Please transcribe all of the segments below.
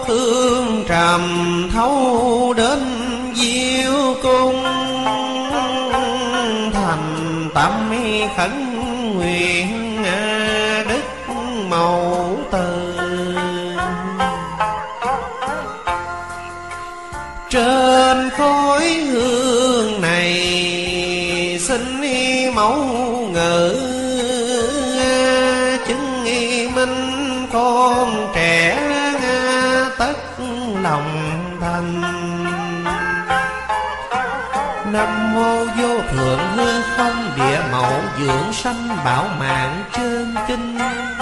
thương trầm thấu đến diêu cung, thành tâm khẩn nguyện đức mẫu từ. Trên khói hương này xin mẫu ngự, chứng minh con trẻ tất lòng thành. Nam mô vô thượng hư không địa mẫu dưỡng sanh bảo mạng trên kinh.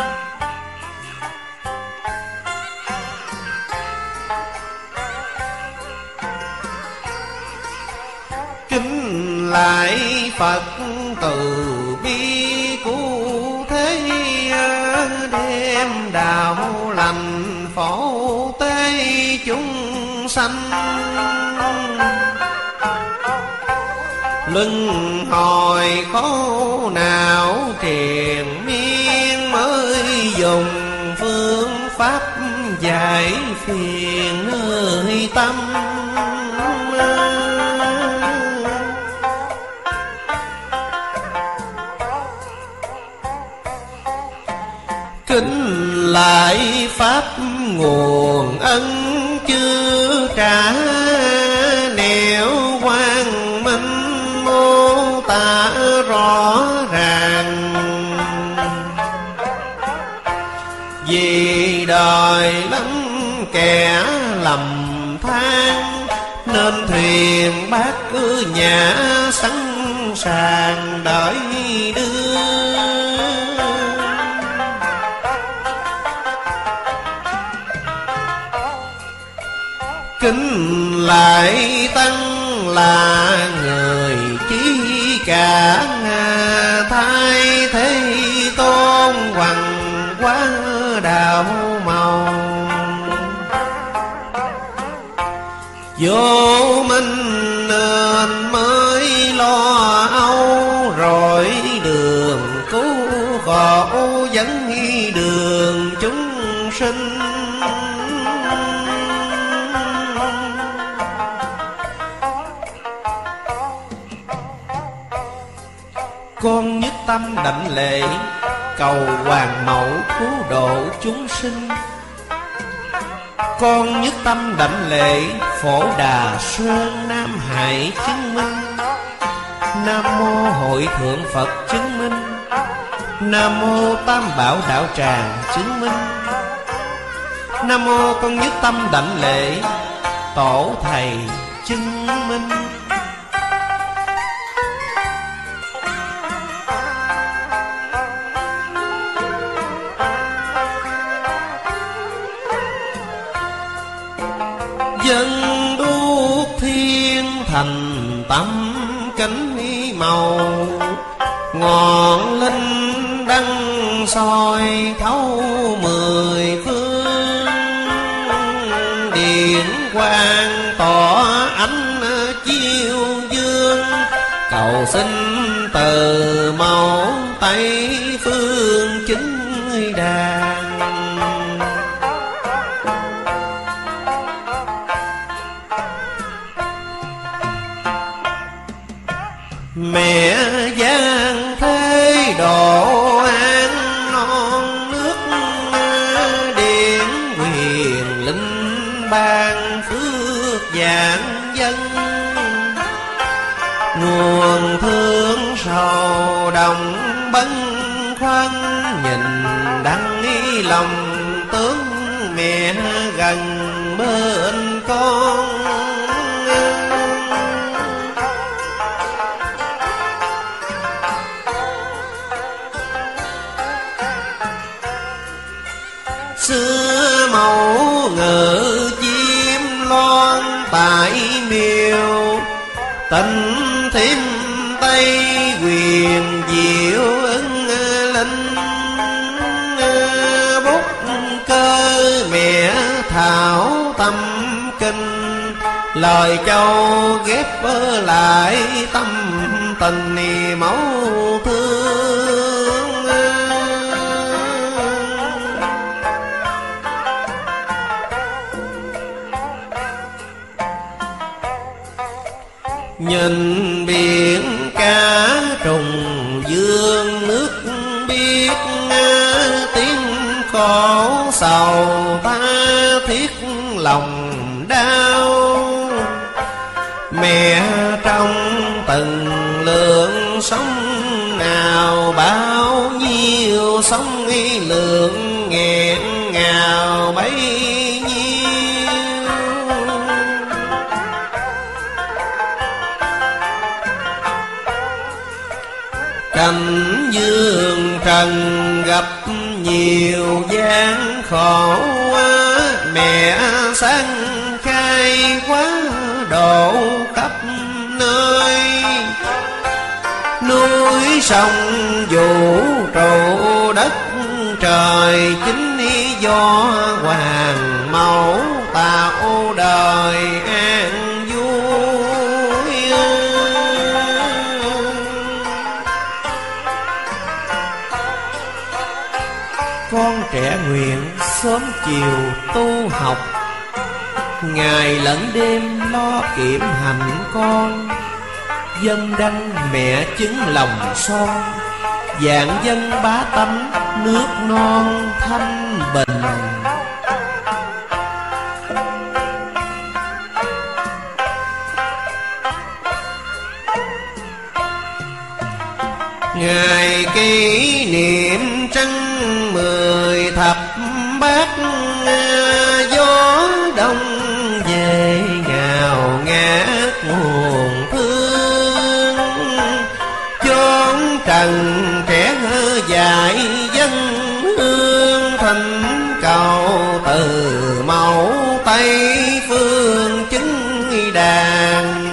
Kính lại Phật từ bi cứu thế, đem đạo lành phổ tế chúng sanh. Luân hồi khổ não triền miên, mới dùng phương pháp giải phiền nơi tâm. Kính lại pháp nguồn ân chưa trả, nẻo quang minh mô tả rõ ràng. Vì đời lắm kẻ lầm than, nên thuyền bác cứ nhã sẵn sàng đợi đưa. Kính lại tăng là người chí cả, thay thế tôn hoàng quá đạo màu. Vô minh nên mới lo âu, rồi đường cứu khổ dẫn đường chúng sinh. Con nhất tâm đảnh lễ, cầu hoàng mẫu cứu độ chúng sinh. Con nhất tâm đảnh lễ, Phổ Đà Sơn Nam Hải chứng minh. Nam mô Hội Thượng Phật chứng minh. Nam mô Tam Bảo Đạo Tràng chứng minh. Nam mô con nhất tâm đảnh lễ, Tổ Thầy chứng minh. Dân đuốc thiên thành tâm kính màu, ngọn linh đăng soi thấu mười phương. Điện quang tỏ ánh chiêu dương, cầu xin từ mẫu Tây phương chính đàn. Mẹ giang thế độ an non nước, điển quyền linh ban phước vạn dân. Nguồn thương sầu đồng bấn khoăn, nhìn đắng lòng tướng mẹ gần bên con. Xưa mẫu ngự chim loan tại miều, tình thiêm Tây quyền diệu ưng linh. Bút cơ mẹ thảo tâm kinh, lời châu ghép lại tâm tình mẫu thương. Nhìn biển cá trùng dương, nước biết tiếng khổ sầu ta thiết lòng đau. Mẹ trong từng lượng sống nào, bao nhiêu sống lượng nghẹn ngào bấy nhiêu. Cảnh dương trần gặp nhiều gian khổ, mẹ sáng khai quá độ khắp nơi. Núi sông vũ trụ đất trời, chính do hoàng mẫu tạo đời an vui. Con trẻ nguyện sớm chiều tu học, ngày lẫn đêm lo kiệm hạnh con. Dân đăng mẹ chứng lòng son, vạn dân bá tánh nước non thanh bình. Ngày kỷ niệm trăng 10 thập bát, gió đông về ngào ngát nguồn thương. Chốn trần trẻ dại dân hương, thỉnh cầu từ mẫu Tây phương chứng đàn.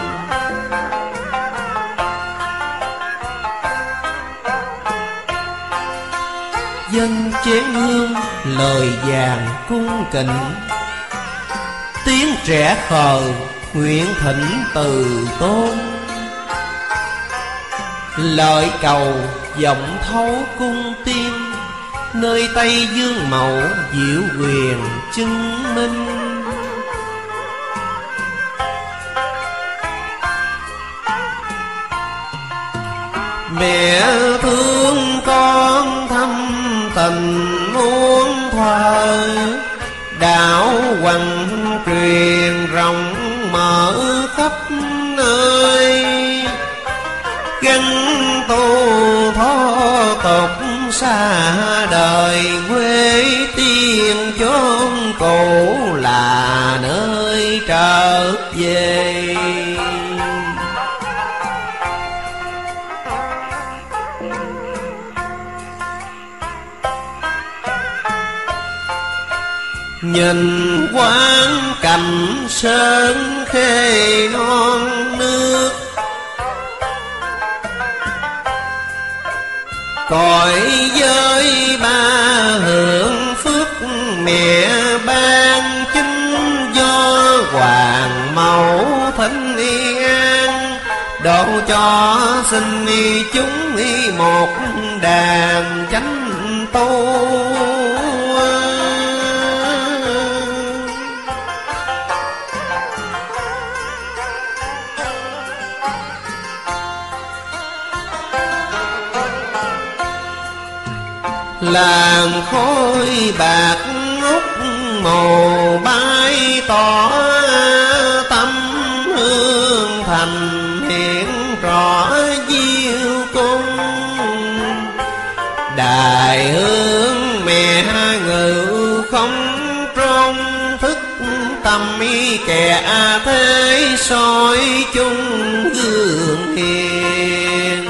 Dân chén hương lời vàng cung kính, tiếng trẻ khờ nguyện thỉnh từ tôn. Lời cầu vọng thấu cung tiên, nơi Tây Dương mẫu diệu quyền chứng minh. Mẹ thương con thâm tình muôn thuở, đạo hoằng truyền rộng mở khắp nơi. Gắn tu thó tục xa đời, quê tiên chốn cũ là nơi trở về. Nhìn quang cảnh sơn khê non nước, cõi giới ba hưởng phước mẹ ban chính. Do hoàng mẫu thánh an, độ cho sinh chúng một đàn chánh tu. Làng khói bạc ngút màu bay tỏ, tâm hương thành hiện rõ diêu cung. Đài hương mẹ ngự không trong thức, tâm kẻ thế soi chung gương hiền.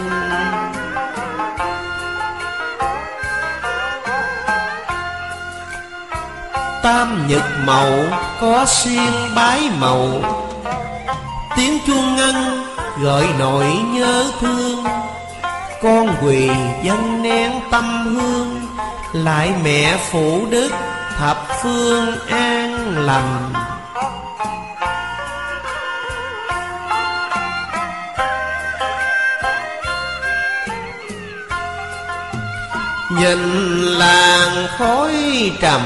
Tam nhật mậu có xiên bái mậu, tiếng chuông ngân gợi nỗi nhớ thương. Con quỳ dâng nén tâm hương, lại mẹ phụ đức thập phương an lành. Nhìn làng khói trầm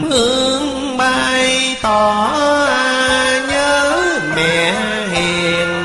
hương bay tỏ, nhớ mẹ hiền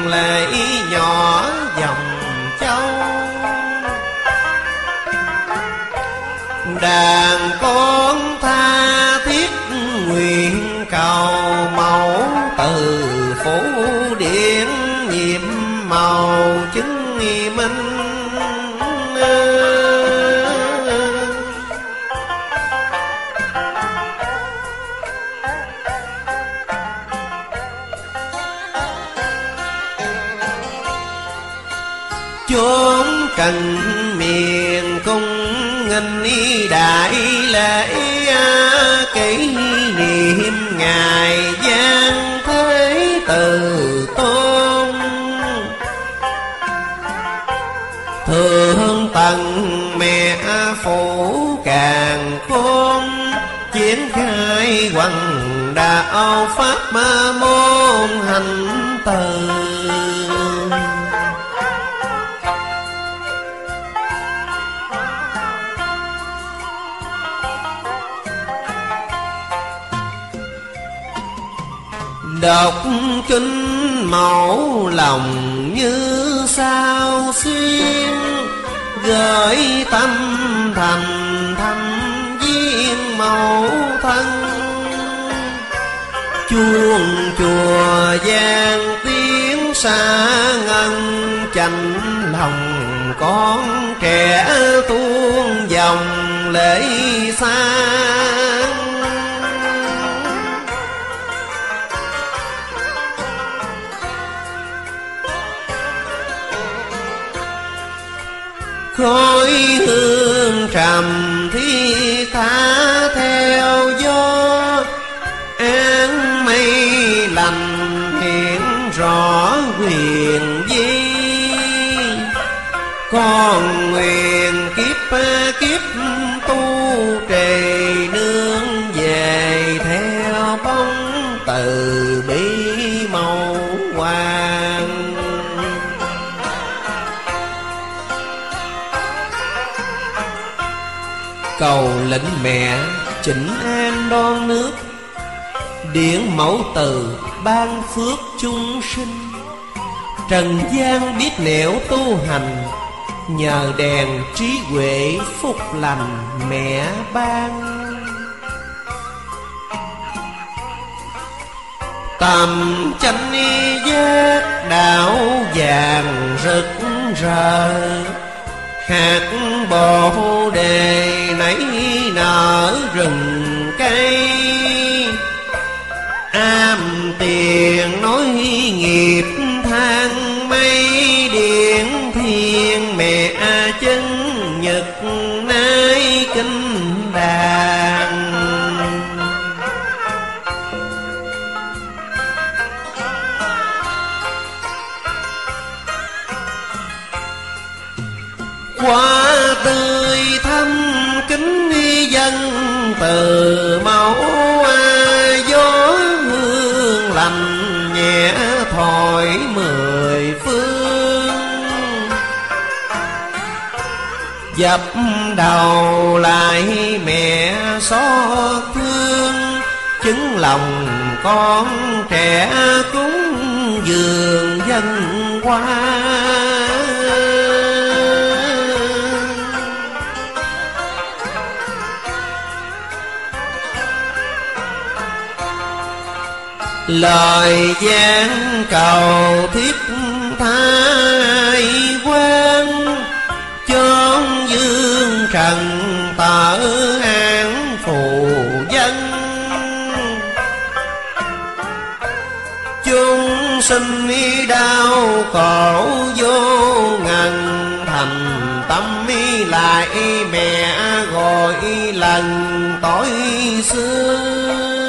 chốn trần miền cung nghinh đại lễ kỷ niệm ngày Giang Thế Từ Tôn. Thương tận mẹ phụ càng khôn, triển khai hoằng đạo pháp môn hành từ. Đọc kinh mẫu lòng như sao xuyên, gửi tâm thành thăm viên mẫu thân. Chuông chùa vang tiếng xa ngân, chạnh lòng con trẻ tuôn dòng lễ sang. Khói hương trầm thi tha theo gió, áng mây lành hiện rõ quyền vi. Con nguyện kiếp kiếp tu trì, nương về theo bóng từ bi màu hoàng. Cầu lệnh mẹ chỉnh an đoan nước, điển mẫu từ ban phước chung sinh. Trần gian biết nẻo tu hành, nhờ đèn trí huệ phúc lành mẹ ban. Tầm chánh giác đạo vàng rực rỡ, hạt bồ đề nảy nở rừng cây. Am tiền nói nghiệp than mây, điện thiên mẹ chân nhật nay kinh đàn. Hoa tươi thăm kính dân từ mẫu, gió hương lành nhẹ thổi mười phương. Dập đầu lại mẹ xót thương, chứng lòng con trẻ cúng dường dân hoa. Lời gian cầu thiết thái quan, chốn dương trần tở an phù dân. Chúng sinh đau khổ vô ngần, thành tâm lại mẹ gọi lần tối xưa.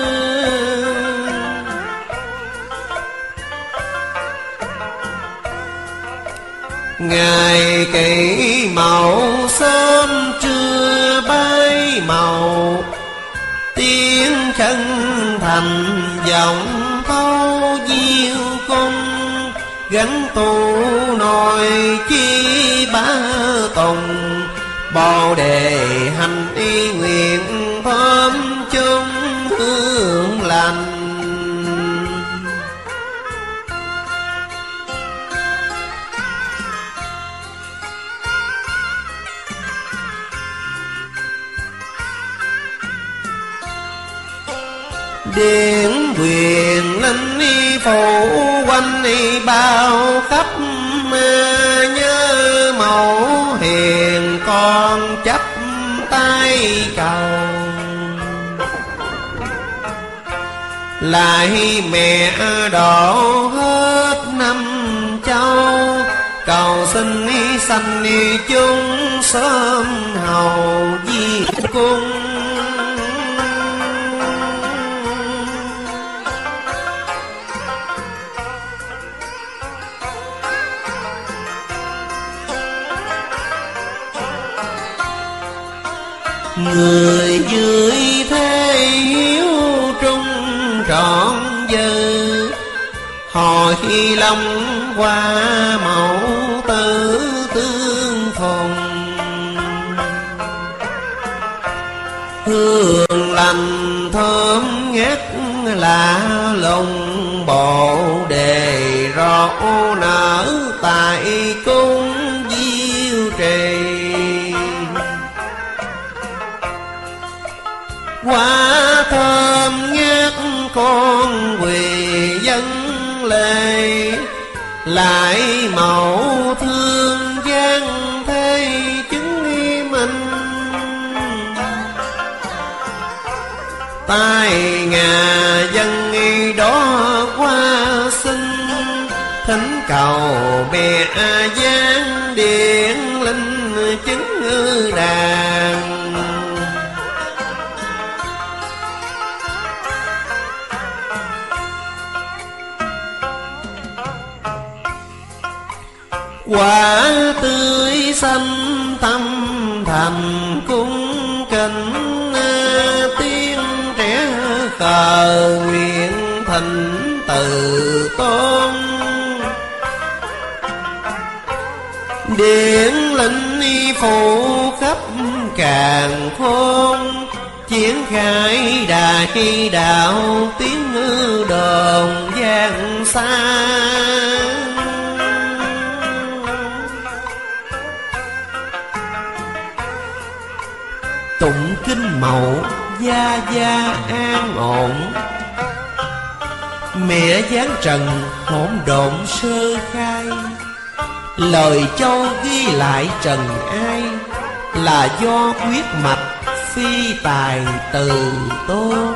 Ngày kỷ mậu sớm trưa bay màu, tiếng chân thành giọng thâu diêu cung. Gánh tu nồi chi bá tùng, bồ đề hành y nguyện thơm chung hương lành. Điện quyền linh phủ quanh bao khắp, nhớ mẫu hiền con chắp tay cầu. Lại mẹ độ hết năm châu, cầu xin sanh chúng sớm hầu di cung. Người dưới thế hiếu trung trọn dư, hồi lòng qua mẫu tử tương phùng. Hương lành thơm ngát lạ lùng, bộ đề rõ nở tại cung diêu trì. Quả thơm ngát con quỳ dân lệ, lại mẫu thương gian thế chứng minh. Tai ngà dân đó qua sinh, thỉnh cầu mẹ giáng điện linh chứng đàn. Quả tươi xanh tâm thành cung kính, tiếng trẻ khờ nguyện thỉnh từ tôn. Điển linh phụ khắp càn khôn, triển khai đại đạo tiếng đồn vang xa. Tụng kinh mẫu gia gia an ổn, mẹ giáng trần hỗn độn sơ khai. Lời châu ghi lại trần ai, là do quyết mạch phi tài từ tôn.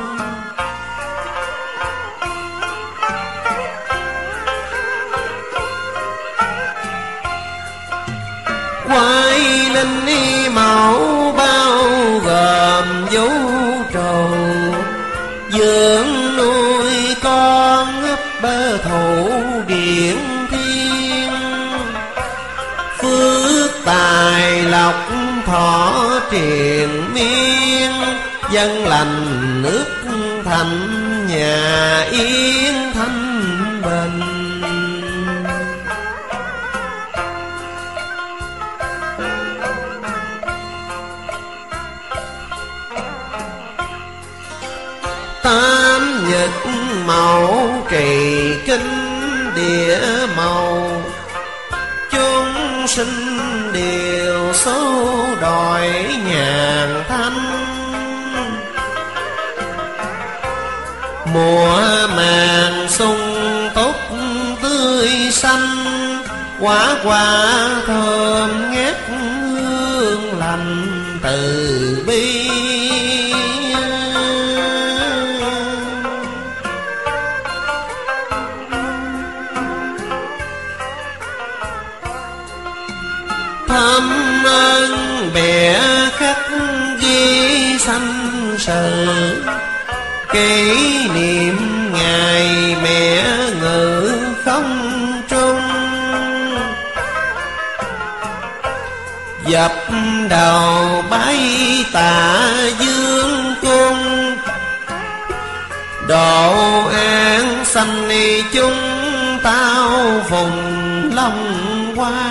Quay linh mẫu bao gồm vũ trụ, dưỡng nuôi con ấp bơ thủ điển thiên. Phước tài lộc thọ triền miên, dân lành nước thành nhà yên thanh bình. Tam nhật mẫu trì kinh địa màu, chúng sinh đều số đòi nhàn thanh. Mùa màng sung túc tươi xanh, quả quả thơm ngát hương lành từ bi. Thâm ơn bè khắc ghi sanh sự, kỷ niệm ngày mẹ ngự không trung. Dập đầu bái tạ dương cung, độ an sanh chúng tao vùng long hoa.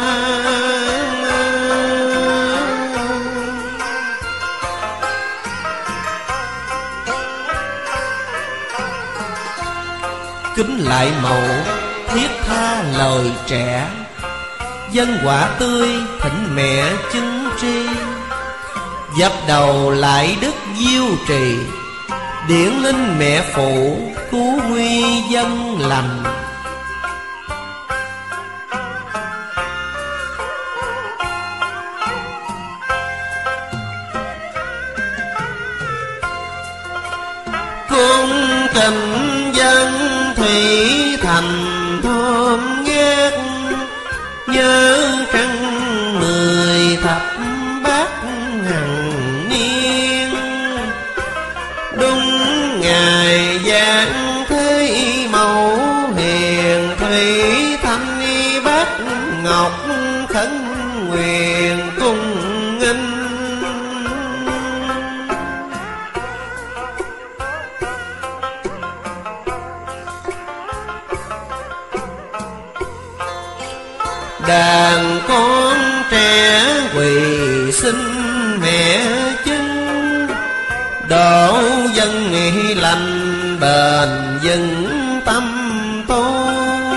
Kính lại mẫu thiết tha lời trẻ, dân quả tươi thỉnh mẹ chứng tri. Dập đầu lại đức diêu trì, điển linh mẹ phụ cứu nguy dân lành. Cung kính dân thủy thành thơm ngát, nhớ trăng dạng thế mẫu hiền thủy thanh bát ngọc khấn nguyện cung nghinh. Đàn con trẻ quỳ xin mẹ chính, độ dân lành bền vững tâm tôn.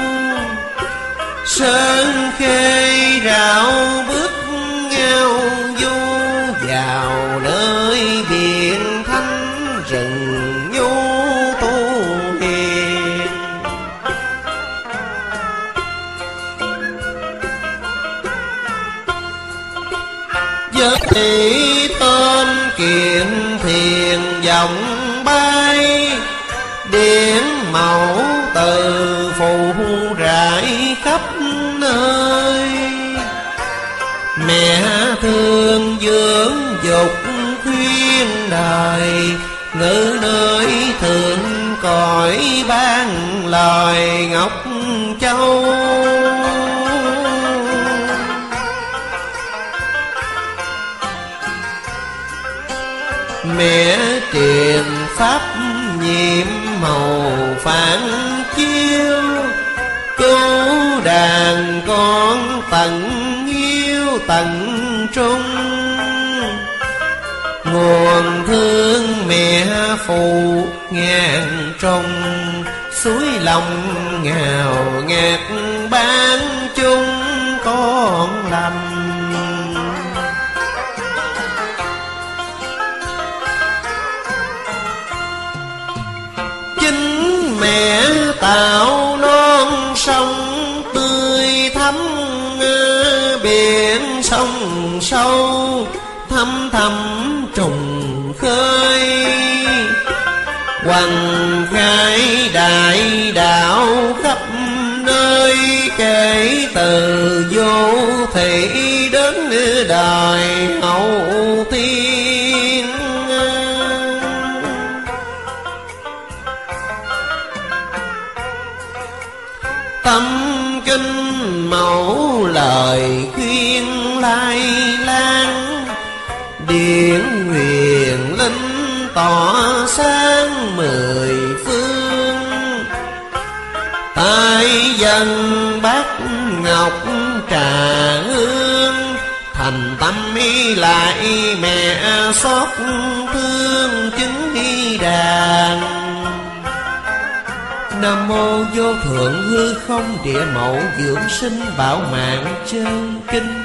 Sơn khê rạo bước nhau du vào nơi biển thanh rừng nhu tu hiền. Giấc tỷ tên kiện thiền vọng bay, điển mẫu từ phù rải khắp nơi. Mẹ thương dưỡng dục khuyên đời, ngữ nơi thượng cõi ban lời ngọc châu. Mẹ truyền pháp nhiệm màu phản chiếu, cứu đàn con tận hiếu tận trung. Nguồn thương mẹ phù ngàn trong, suối lòng ngào ngạt ban chung con lầm. Mẹ tạo non sông tươi thắm, biển sông sâu thăm thăm trùng khơi. Hoằng khai đại đạo khắp nơi, kể từ vô thị đến đời hậu thiên. Tâm kinh mẫu lời khuyên lai lan, điển huyền linh tỏ sáng mười phương. Tai dân bát ngọc trà hương, thành tâm y lại mẹ xót thương chứng y đàn. Nam mô vô thượng hư không địa mẫu dưỡng sinh bảo mạng chân kinh.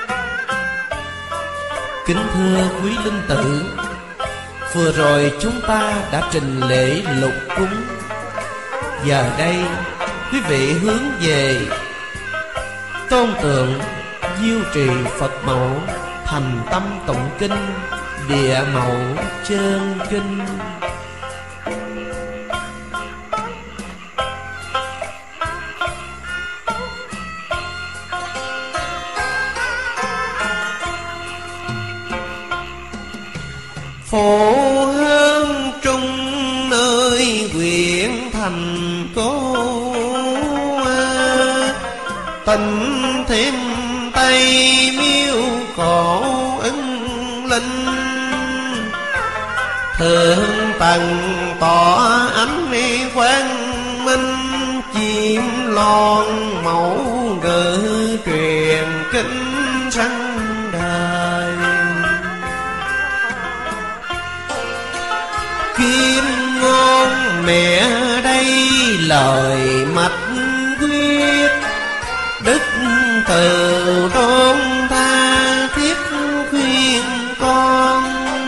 Kính thưa quý linh tử, vừa rồi chúng ta đã trình lễ lục cúng. Giờ đây quý vị hướng về tôn tượng Diêu Trì Phật mẫu, thành tâm tụng kinh địa mẫu chân kinh. Phổ hương trung nơi huyện thành cố, tình thêm tây miêu cổ ưng linh. Thượng tầng tỏ ánh quang minh, chim lon mẫu ngữ truyền kinh sanh đời. Kim ngôn mẹ đây lời mạch quyết, đức từ đôn tha thiết khuyên con.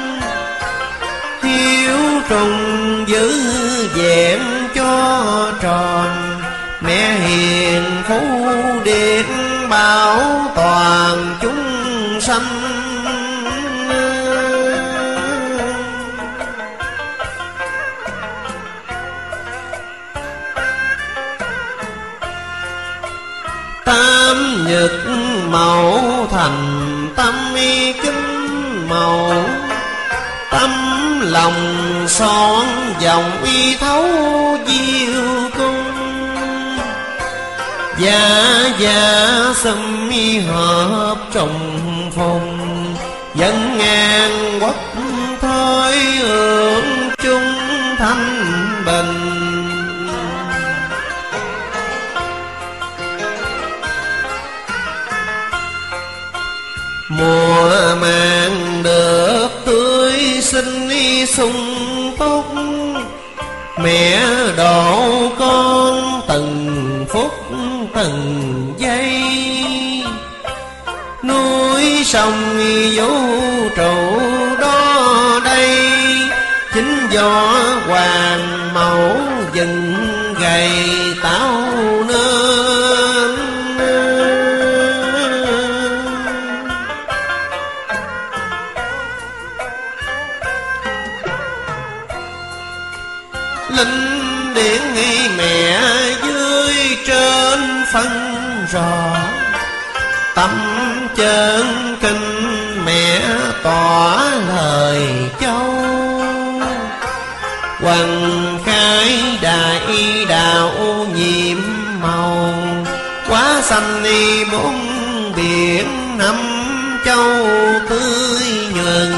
Hiếu trùng giữ vẹn cho tròn, mẹ hiền phú điện bảo toàn chúng sanh. Tam nhật mẫu thành tâm kính mẫu, tâm lòng son dòng y thấu diêu cung. Dạ xâm y hợp trong phong, dân ngang quốc thôi ương chung thanh bình. Mùa màng được tươi xinh sung túc, mẹ độ con từng phút từng giây. Núi sông vũ trụ đó đây, chính do hoàng mẫu dựng gầy tạo nên. Linh điển mẹ dưới trên phân rõ, tâm chân kinh mẹ tỏ lời châu. Hoàng khai đại đạo nhiệm màu, quá xanh đi bốn biển năm châu tươi nhuần.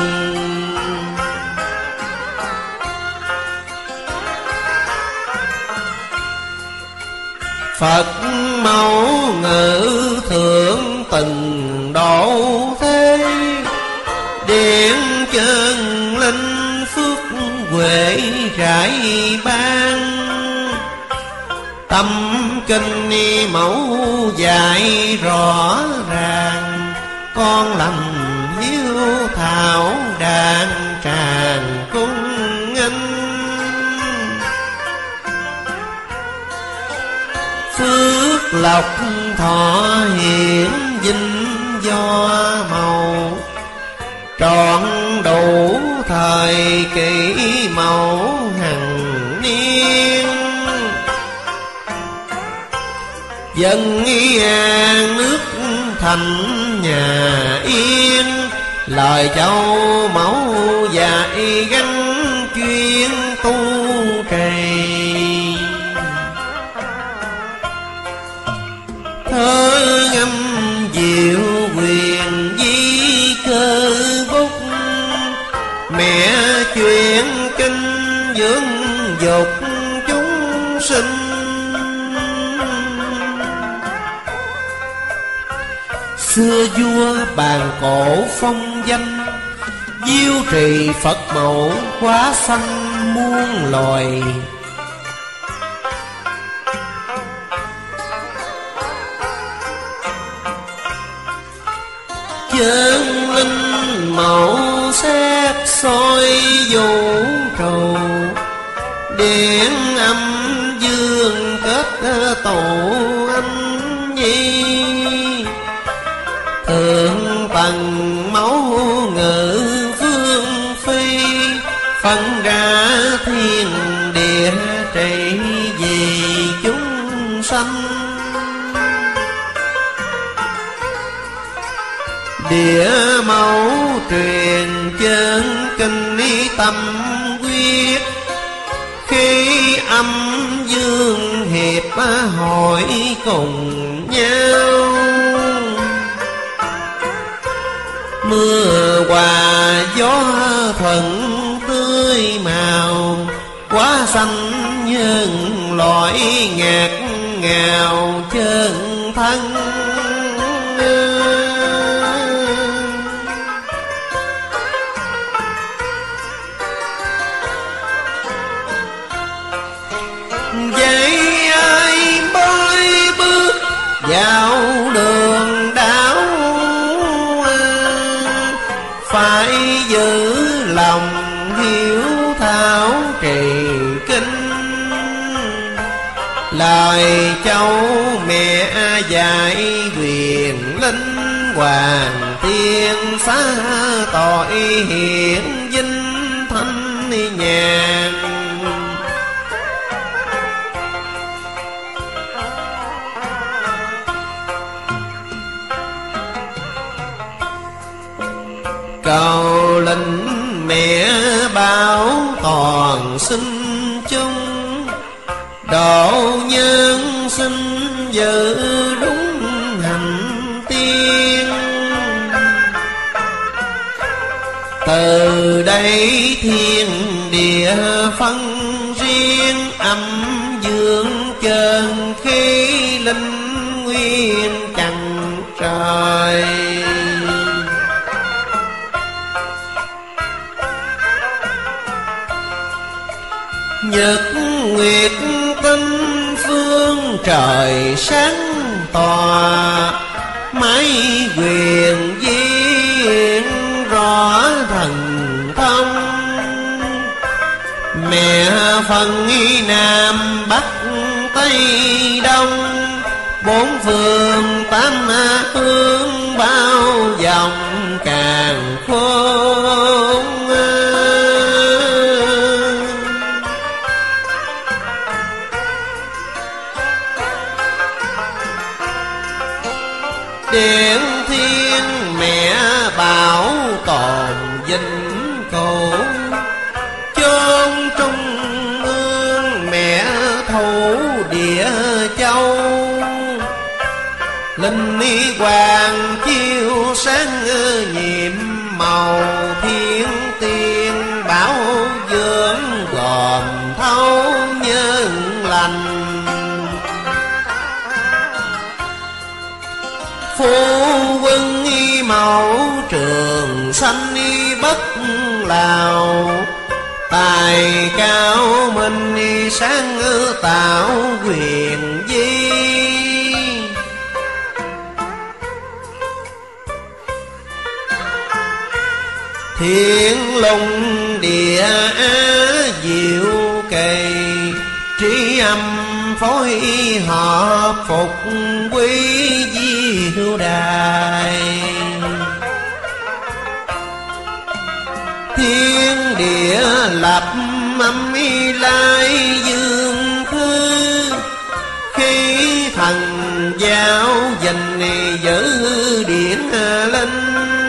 Phật mẫu ngự thượng từng độ thế, điện chân linh phước huệ rải ban. Tâm kinh mẫu dạy rõ ràng, con lành hiếu thảo đàn tràng cung anh. Phước lộc thọ hiển vinh do màu, trọn đủ thời kỷ mẫu hằng niên. Dân an nước thành nhà yên, lời châu mẫu dạy gắn chuyên tu trì. Thơ ngâm diệu quyền di cơ bút, mẹ chuyện kinh dưỡng dục chúng sinh. Xưa vua bàn cổ phong danh, diêu trì Phật mẫu quá sanh muôn loài. Chân linh mẫu xét soi vũ trụ, điện âm dương kết tổ anh nhi. Thượng tầng mẫu ngự phương phi, phân ra thiên địa trị vì chúng sanh. Địa mẫu truyền chân kinh tâm quyết, khi âm dương hiệp hội cùng nhau. Mưa hòa gió thuận tươi màu, quá xanh nhân loại ngạt ngào chân thân. Vậy ai mới bước vào đường đạo, phải giữ lòng hiếu thảo trì kinh. Lời châu mẹ dạy quyền linh, hoàng thiên xá tội hiện vinh thanh nhàn. Cầu linh mẹ bao độ nhân sinh giữ đúng hành tiên. Từ đây thiên địa phân riêng, âm dương chân khí linh nguyên chẳng trời. Nhật nguyệt tinh phương trời sáng tỏa, mái quyền viên rõ thần thông. Mẹ phân Nam Bắc Tây Đông, bốn phương tám hướng bao vòng càn khôn. Điện thiên mẹ bảo tồn vĩnh cửu, chốn trung ương mẹ thủ địa châu. Linh y hoàng chiếu sáng nhiệm màu, thiên tiên bảo dưỡng gồm thấu nhân lành. Phu quân y mẫu trường sanh y bất lào, tài cao minh y sáng tạo quyền di. Thiên lùng địa á diệu kỳ, trí âm phối hợp phục quý diệu đài. Thiên địa lập âm y lai dương khư, khi thần giáo dình giữ điển linh.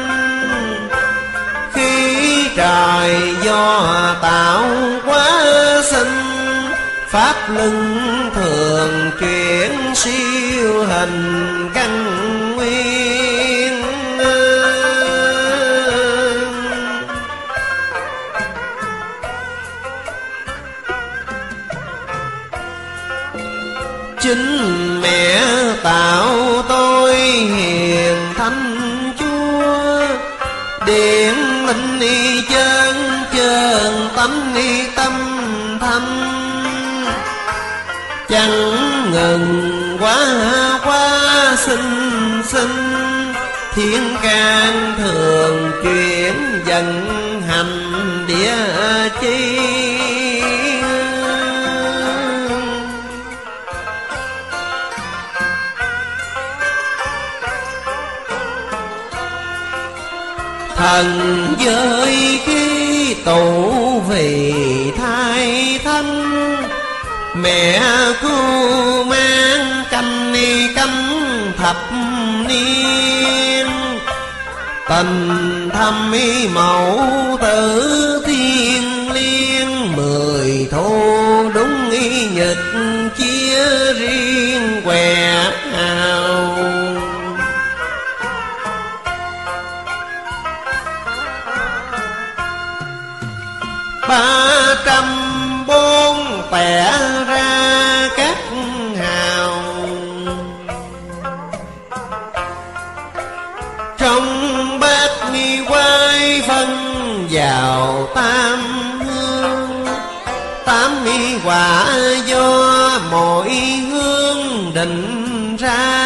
Khi trời do tạo hóa sinh, pháp luân thường chuyển siêu hình căn nguyên. Chính mẹ tạo tôi hiền thánh Chúa, điện minh y chân chân tánh y tâm thanh. Chẳng ngừng quá quá sinh sinh, thiên can thường chuyển dần hành địa chi. Thần giới khi tụ vì thai thanh, mẹ cứu mang canh ni canh thập niên. Tình thâm ý mẫu tử thiên liêng, mười thu đúng ý nhật chia riêng quẹt hào. 304 tẻ ra các hào, trong bát nghi quay phân vào tam hương. Tám nghi quả do mỗi hương định ra,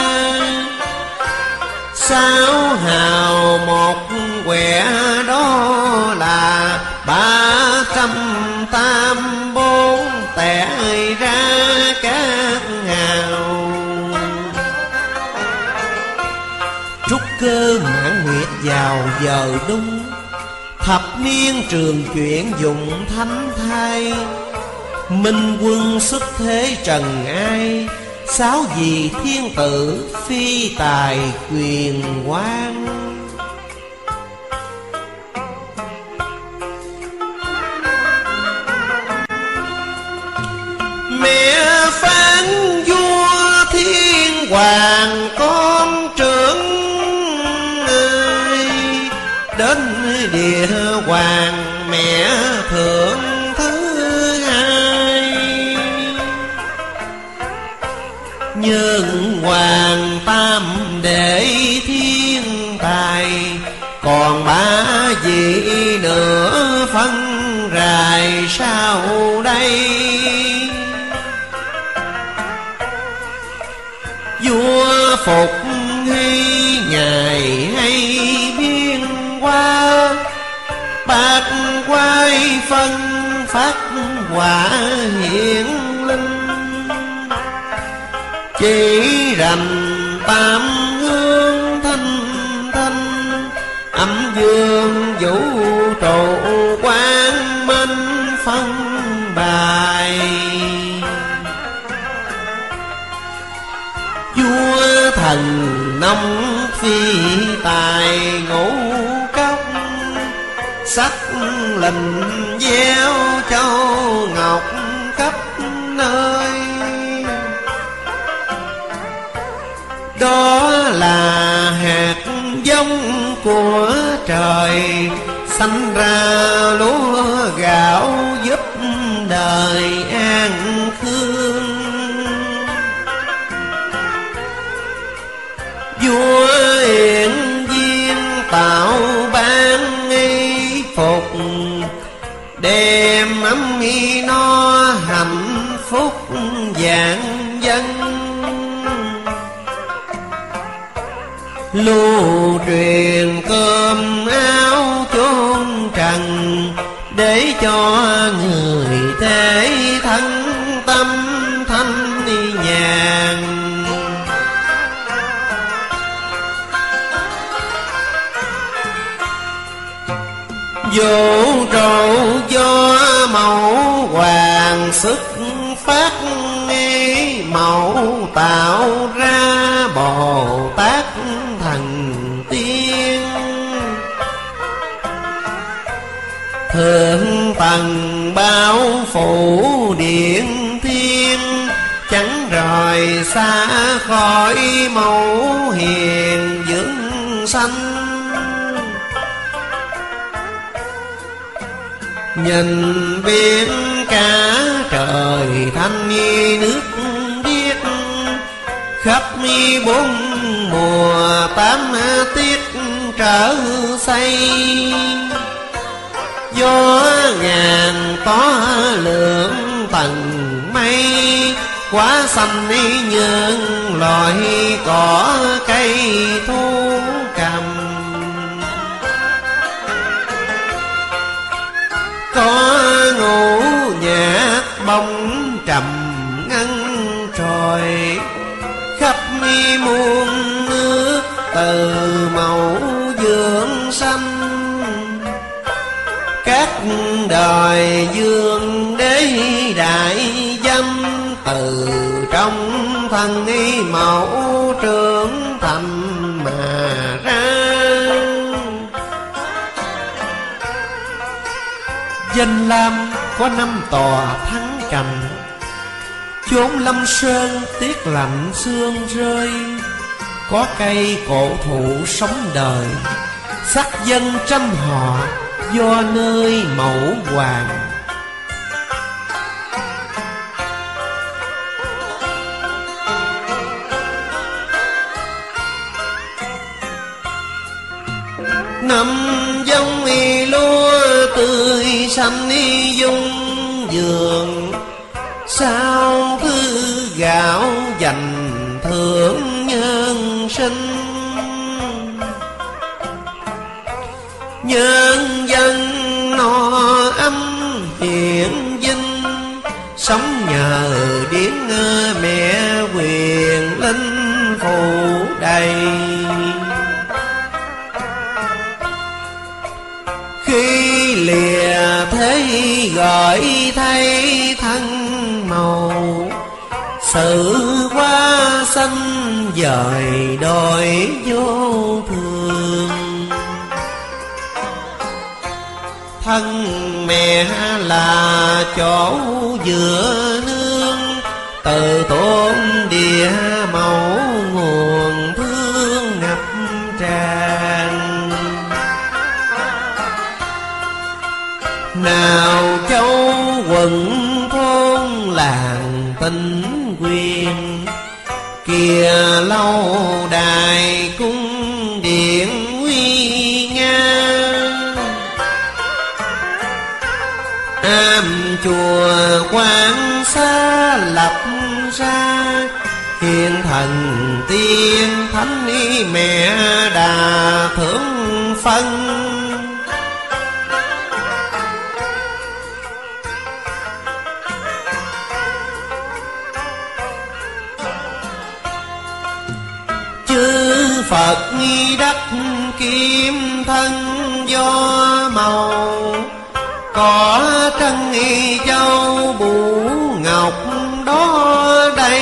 6 hào một quẻ đó là 384 tẻ ra các hào. Trúc cơ mãn nguyệt vào giờ đung, thập niên trường chuyển dụng thánh thai. Minh quân xuất thế trần ai, 6 vị thiên tử phi tài quyền quan. Mẹ hoàng con trưởng ơi, đến địa hoàng mẹ thượng thứ hai. Nhưng hoàng tam đệ thiên tài, còn ba vị nữa phân rài sau đây. Vua Phục Hy ngày hay biên qua, bạc quay phân phát quả hiển linh. Chỉ rành tam hương thanh thanh, âm dương vũ trụ quang minh phân bài. Vua thần nông phi tài ngũ cốc, sắc lình gieo châu ngọc khắp nơi. Đó là hạt giống của trời, sanh ra lúa gạo giúp đời an khương. Vua Yên Viên tạo ban y phục, đem ấm y no hạnh phúc vạn dân. Lưu truyền cơm áo chốn trần, để cho người thế thân tâm thanh nhàn. Vũ trụ do mẫu hoàng xuất phát, mẫu tạo ra Bồ Tát thần tiên. Thượng tầng bao phủ điện thiên, chẳng rời xa khỏi mẫu hiền dưỡng sanh. Nhìn biển cả trời thanh như nước biếc, khắp bốn mùa tám tiết trở xây. Gió ngàn có lượng tầng mây, quá xanh như loài cỏ cây thu cầm. Có ngũ nhạc bóng trầm ngân trồi, khắp mi muôn nước từ màu dương xanh. Các đời dương đế đại dâm, từ trong thân y mẫu trưởng thành mà ra. Danh lam có 5 tòa thắng cành, chốn lâm sơn tiết lạnh sương rơi. Có cây cổ thụ sống đời, sắc dân trăm họ do nơi mẫu hoàng. Năm giống y lúa tươi xanh y dung vườn, sao thứ gạo dành thưởng nhân sinh. Nhân dân no ấm hiển vinh, sống nhờ điển mẹ quyền linh phù đầy. Khi lìa thế gọi thay thân màu, sự quá xanh dời đôi vô thường. Thân mẹ là chỗ dựa nương, từ tôn địa mẫu tình quyền. Kìa lâu đài cung điện nguy nga, am chùa quan xá lập ra. Hiền thần tiên thánh mẹ đà thượng phân. Chư Phật đắc kim thân do màu, có trân châu bủ ngọc đó đây.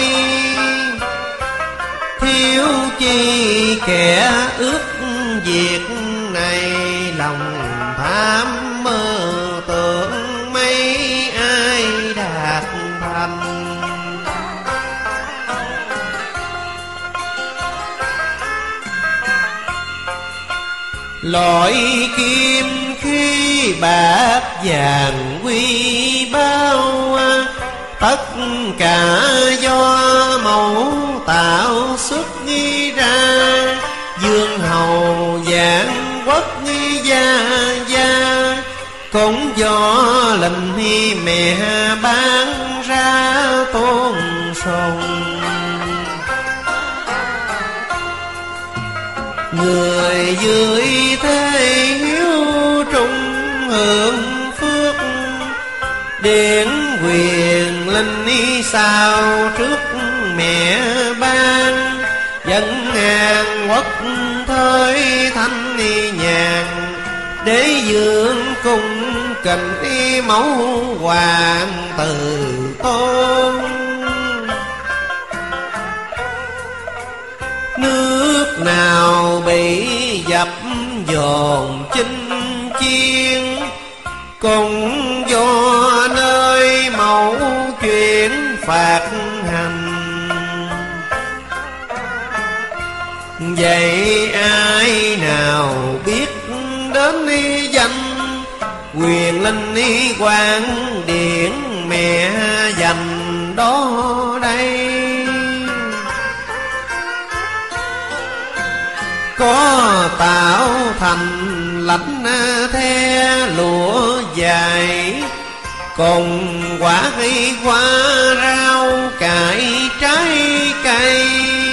Thiếu chi kẻ ước việc này, lòng tham mơ tưởng mấy ai đạt thành. Loại kim khí bạc vàng quy bao, tất cả do mẫu tạo xuất ra. Dương hầu giảng quốc gia gia, cũng do lệnh mẹ ban ra tôn sùng. Người dưới thế hiếu trung hưởng phước, điển quyền linh sao trước mẹ ban. Dân ngàn quốc thới thanh nhàn, để dưỡng cung kính mẫu hoàng từ tôn. Nước nào bị dập dồn chinh chiến, cũng do nơi mẫu chuyện phạt hành. Vậy ai nào biết đến danh, quyền linh quan điển mẹ dành đó đây. Có tạo thành lãnh the lụa dài, cùng quả hoa rau cải trái cây.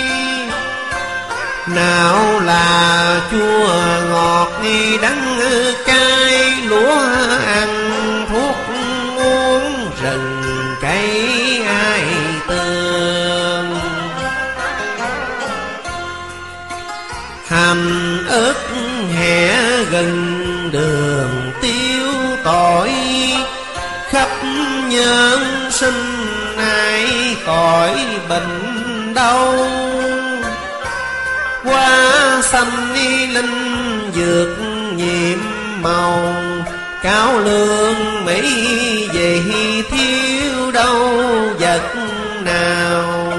Nào là chua ngọt đắng cay, lúa ăn thuốc uống rừng cây ai tương. Hành ớt hẹ gần đường tiêu tỏi, khắp nhân sinh ai khỏi bệnh đau. Hoa xanh linh dược nhiệm màu, cao lương mỹ về thiếu đâu vật nào.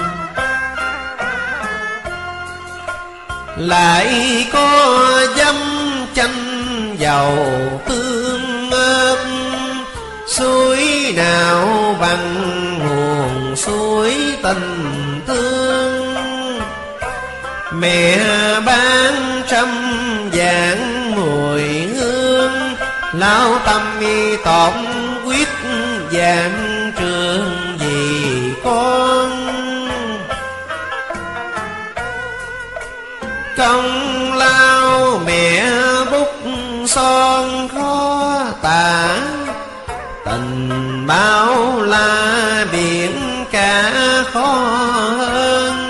Lại có dâm chanh dầu tương ớt, suối nào bằng nguồn suối tình thương. Mẹ ban trăm dạng mùi hương, lao tâm tổn quyết dạng trường vì con. Công lao mẹ bút son khó tả, tình bao la biển cả khó hơn.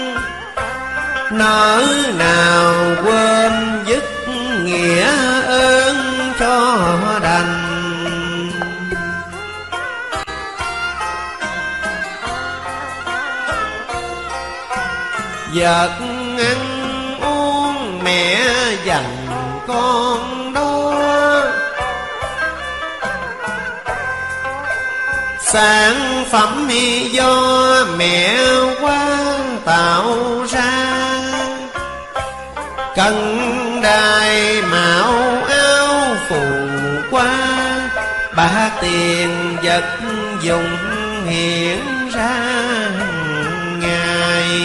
Nỡ nào quên dứt nghĩa ơn cho đành. Vật ăn uống mẹ dành con đó, sản phẩm do mẹ quá tạo ra. Cân đài mạo áo phù qua, bạc tiền vật dụng hiện ra ngày.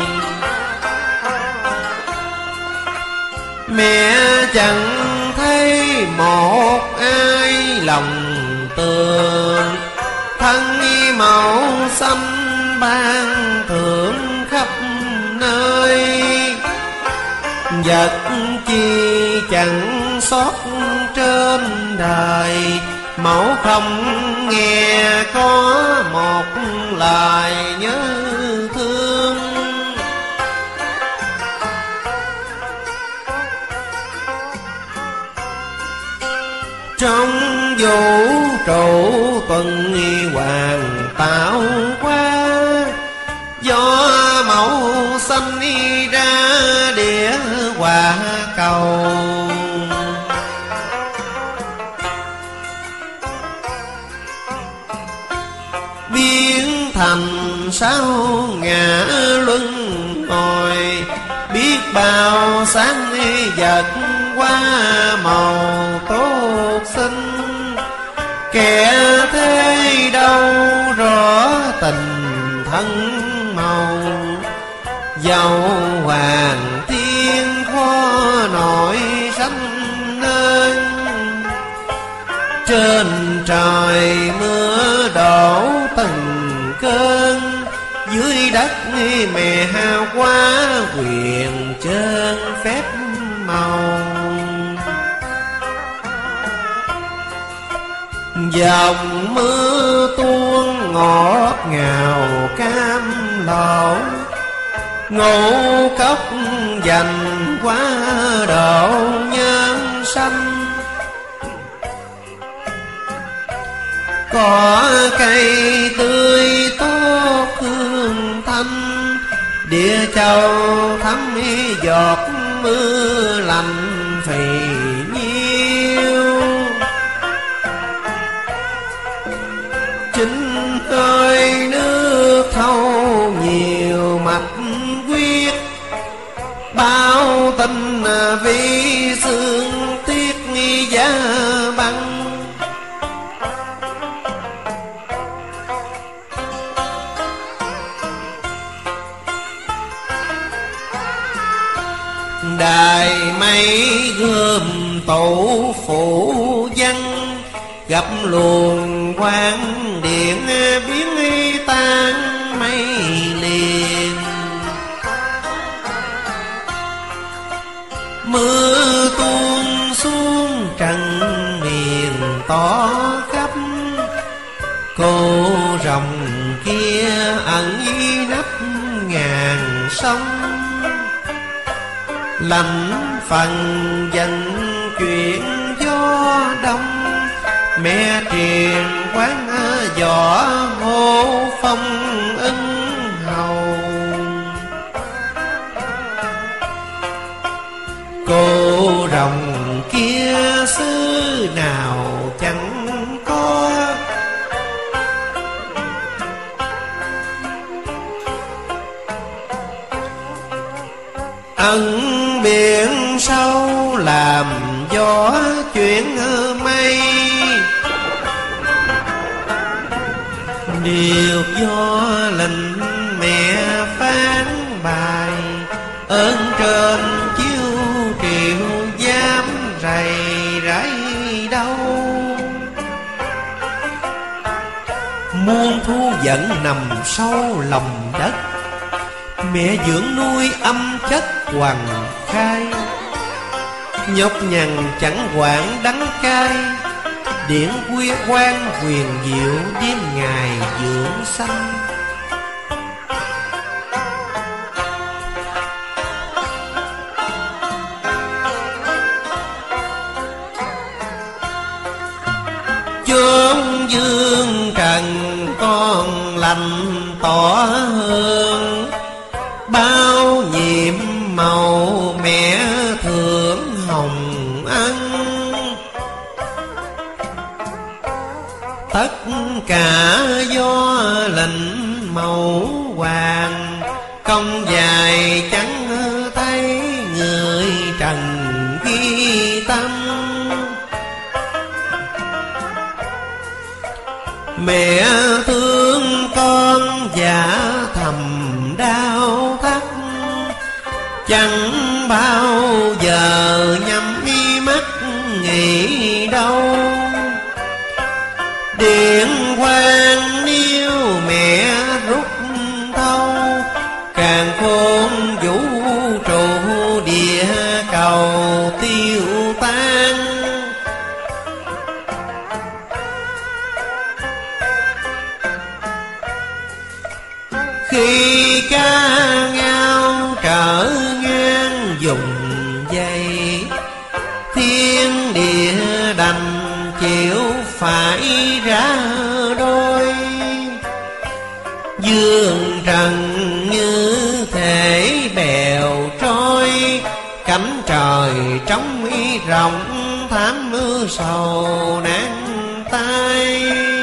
Mẹ chẳng thấy một ai lòng tường, thân màu xanh ban thưởng khắp nơi. Vật chi chẳng sót trên đời, mẫu không nghe có một lời nhớ thương. Trong vũ trụ tuần hoàn tạo qua, do mẫu xanh ra địa hòa cầu. Biến thành sáu ngã luân hồi, biết bao sáng vật qua màu tốt xinh. Kẻ thế đâu rõ tình thân màu, dầu hoàng thiên khó nổi sanh nên. Trên trời mưa đổ từng cơn, dưới đất mẹ hao quá quyền trơn phép màu. Dòng mưa tuôn ngọt ngào cam lộ, ngũ cốc dành quá độ nhân sanh. Có cây tươi tốt hương thanh, địa châu thấm giọt mưa lành phì nhiêu. Chính ơi nước thâu nhiều mạch quyết, bao tình vì xương tiếc giá băng. Đài mây gươm tổ phủ văn, gặp luồng quang điện biến tan mây liền. Mưa tuôn xuống trần miền tỏ khắp, cô rồng kia ẩn nấp ngàn sông. Lành phần dần chuyện gió đông, mẹ truyền quán võ hô phong ưng hầu. Cô rồng kia xứ nào chẳng có, ẩn biển sâu làm gió chuyển mây. Điều do lệnh mẹ phán bài, ơn trên chiếu triệu dám rầy rải đâu. Muôn thu giận nằm sâu lòng đất, mẹ dưỡng nuôi âm chất hoàng khai. Nhọc nhằn chẳng quản đắng cay, điển quy quan huyền diệu đêm ngày dưỡng sanh. Chốn dương trần con lành tỏ hương, bao nhiệm màu mẹ thưởng hồng ân. Tất cả do lệnh mẫu hoàng, công dài chẳng thấy người trần ghi tâm. Mẹ thương con dạ thầm đau thắt, chẳng bao giờ nhắm mắt nghĩ đâu. Điện quang nếu mẹ rút thâu, càng khôn vũ trụ địa cầu tiêu tan. Khi ca ngao trở ngang dùng dây, thiên địa đành chịu phải ra đôi. Dương trần như thể bèo trôi, cánh trời trống rộng thảm mưa sầu nan tai.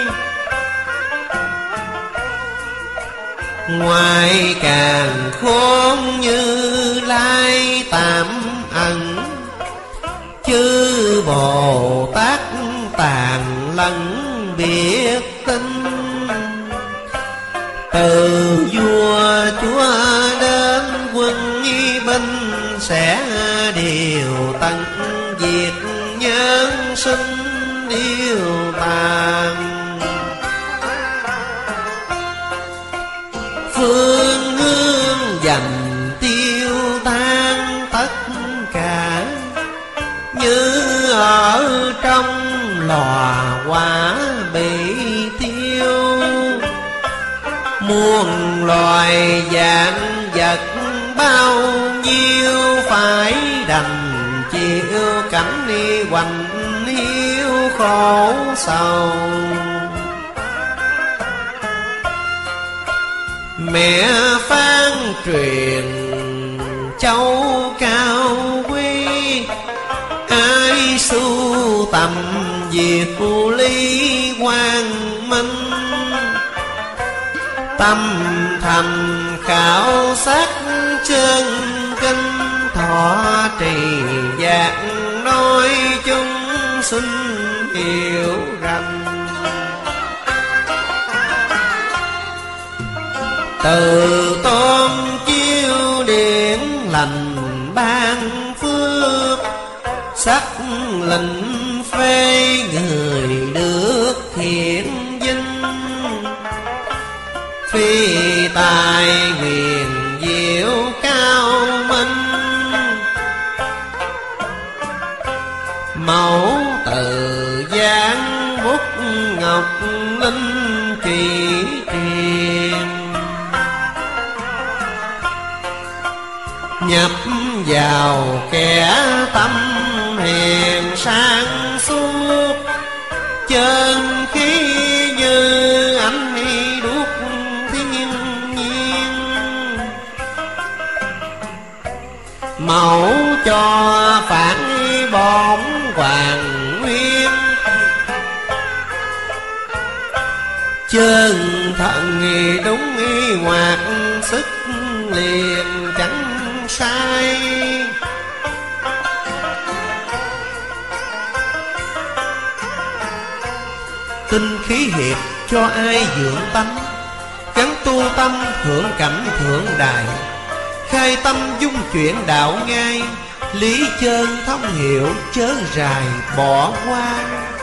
Ngoài càng khôn Như Lai tạm ẩn, chư Bồ Tát tàn lẫn biết tin. Từ vua chúa đến quân binh, sẽ điều tận diệt nhân sinh yêu tàn. Phương hướng dành tiêu tan tất cả, như ở trong lò hỏa bị thiêu. Muôn loài dạng vật bao nhiêu, phải đành chịu cảnh hoành hiu khổ sầu. Mẹ phán truyền châu cao quý, ai sưu tầm việc lý quang minh. Tâm thành khảo sát chân kinh, thọ trì dạng nói chúng sinh hiểu rằng. Từ tôn chiếu điển lành ban phước, sắc lệnh phê người được thiện vinh. Phi tài huyền diệu cao minh, mẫu từ giáng bút ngọc linh trì truyền. Nhập vào kẻ tâm hiền sáng suốt, chân khí như ánh đuốc thiên nhiên. Mẫu cho phản bổn hoàng nguyên, chân thần đúng hoạt sức liền chẳng sai. Tinh khí hiệp cho ai dưỡng tánh, gắn tu tâm hưởng cảnh thượng đài. Khai tâm dung chuyển đạo ngay, lý chân thông hiểu chớ rài bỏ qua.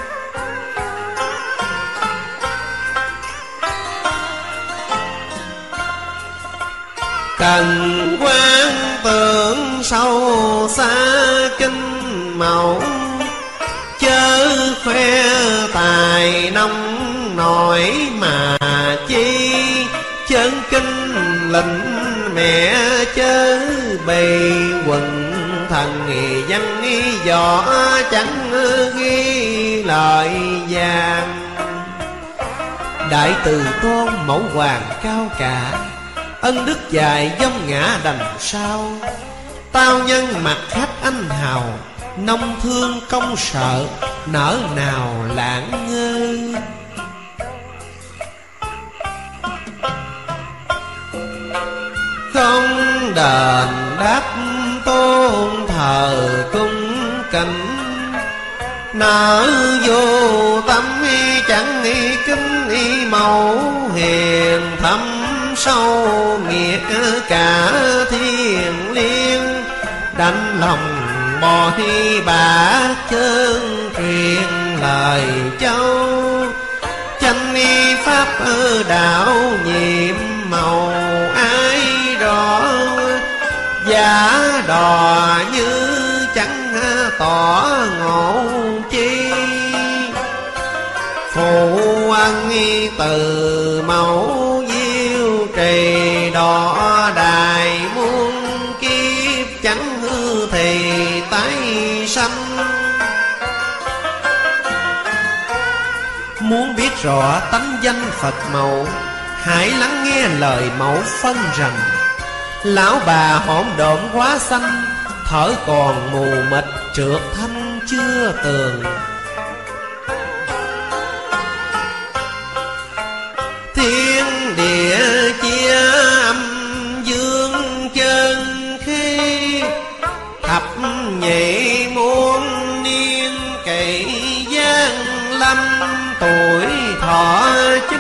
Cần quan tưởng sâu xa kinh mẫu, chớ khoe tài nông nổi mà chi. Chân kinh lệnh mẹ chớ bày quần, thần văn võ chẳng ghi lời vàng. Đại từ tôn mẫu hoàng cao cả, ân đức dài dông ngã đành sao. Tao nhân mặt khách anh hào, nông thương công sợ nỡ nào lãng ngơ. Không đền đáp tôn thờ cung kính, nở vô tâm chẳng kính mẫu hiền thâm sâu nghiệt cả thiên liêng, đánh lòng bội bả chân truyền lời châu. Chánh y pháp đạo nhiệm màu ai rõ, giả đò như chẳng tỏ ngộ chi. Phụ ân từ mẫu diêu trì, đỏ đài muôn kiếp chẳng hư thì tái sanh. Muốn biết rõ tánh danh Phật mẫu, hãy lắng nghe lời mẫu phân rằng: lão bà hỗn độn quá xanh, thở còn mù mịt trượt thanh chưa tường. Thiên địa chia âm dương chân khí, thập nhị muôn niên kỷ gian lâm. Tuổi thọ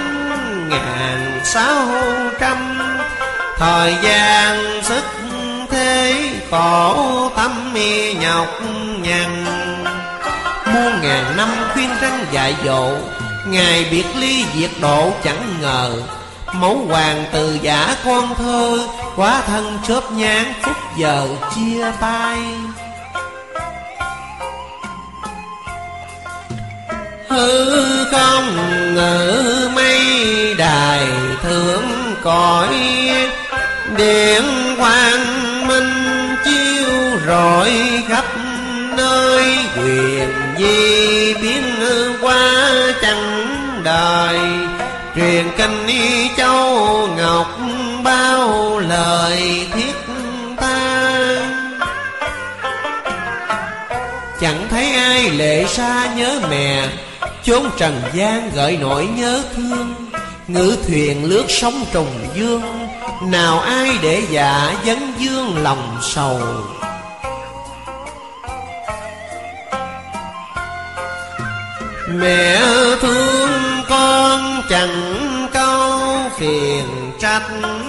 9.600, thời gian sức thế khổ tâm nhọc nhằn. Muôn ngàn năm khuyên răn dạy dỗ, ngày biệt ly diệt độ chẳng ngờ. Mẫu hoàng từ giả con thơ, quá thân chớp nháng phút giờ chia tay. Hư không ngự mây đài thượng cõi, điện quang minh chiếu rọi khắp nơi. Quyền di biến qua chẳng đời, truyền kinh y châu ngọc bao lời thiết tha. Chẳng thấy ai lệ xa nhớ mẹ, chốn trần gian gợi nỗi nhớ thương. Ngự thuyền lướt sóng trùng dương, nào ai để dạ vấn vương lòng sầu. Mẹ thương con chẳng câu phiền trách,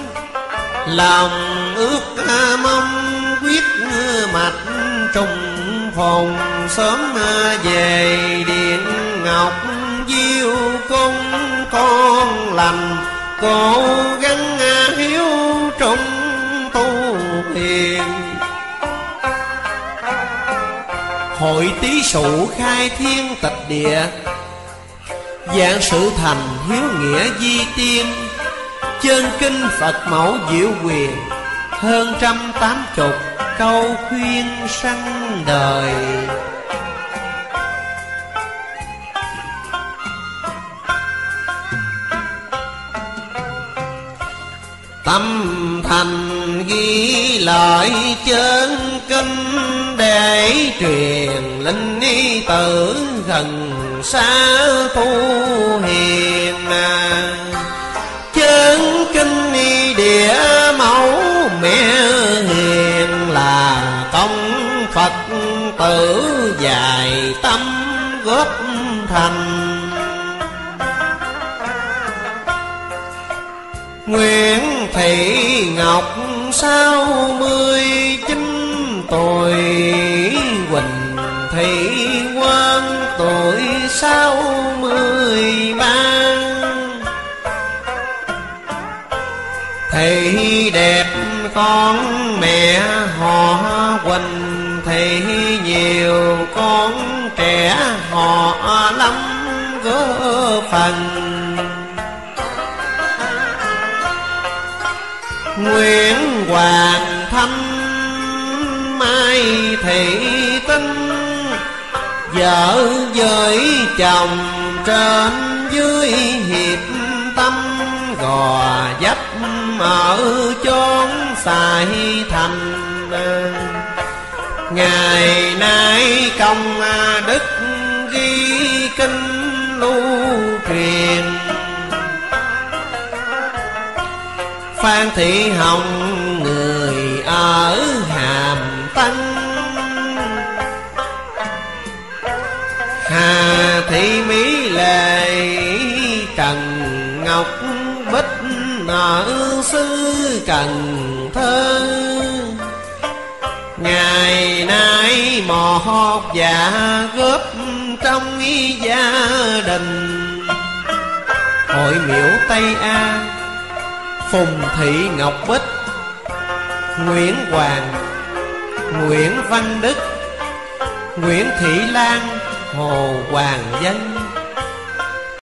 lòng ước mong quyết mạch trùng phùng. Sớm về điện ngọc diêu cung, con lành cố gắng hiếu trung tu hiền. Hội Tý Sụ khai thiên tịch địa, dạng sự thành hiếu nghĩa di tiên. Chân kinh Phật mẫu diệu quyền, hơn 180 câu khuyên sanh đời. Tâm thành ghi lại chân kinh, để truyền linh y tử gần xa tu hiền. Chân kinh y địa mẫu mẹ hiền, là công Phật tử dài tâm góp thành. Nguyễn Thị Ngọc 69 tuổi, Quỳnh Thị Quang tuổi 63. Thị đẹp con mẹ họ Quỳnh, Thị nhiều con trẻ họ Lâm góp phần. Nguyễn Hoàng Thanh Mai Thị Tinh, vợ với chồng trên dưới hiệp tâm. Gò Vấp ở chốn xài thành, ngày nay công đức ghi kinh lưu truyền. Phan Thị Hồng người ở Hàm Tân, Hà Thị Mỹ Lệ Trần Ngọc Bích ương sư Cần Thơ. Ngày nay một dạ góp trong gia đình. Hội miễu Tây A, Phùng Thị Ngọc Bích, Nguyễn Hoàng, Nguyễn Văn Đức, Nguyễn Thị Lan, Hồ Hoàng Dân.